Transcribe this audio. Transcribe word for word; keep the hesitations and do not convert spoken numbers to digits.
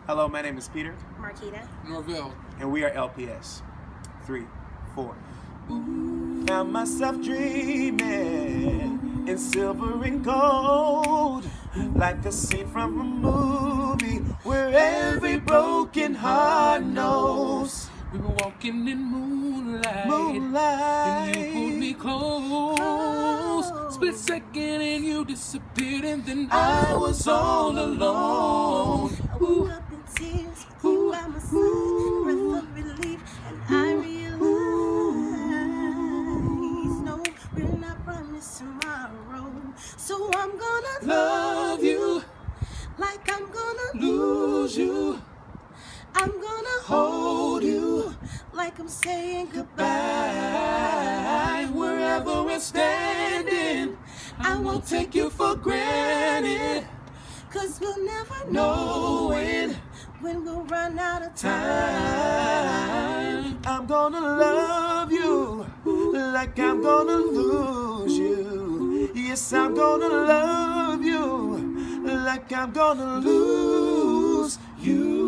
Hello, my name is Peter. Marquita. Norvell. And we are L P S. Three, four. Found myself dreaming in silver and gold, like a scene from a movie where every broken heart knows. We were walking in moonlight, Moonlight. and you pulled me close. Split second and you disappeared, and then I was all alone. I woke up in tears, you by my side, breath of relief, and I realized, no, we're not promised tomorrow. So I'm gonna Love you like I'm gonna lose you. I'm gonna hold you like I'm saying goodbye. Wherever we're standing, I won't take you for granted. Cause we'll never know when, when we'll run out of time. I'm gonna love you like I'm gonna lose you. Yes, I'm gonna love you like I'm gonna lose you.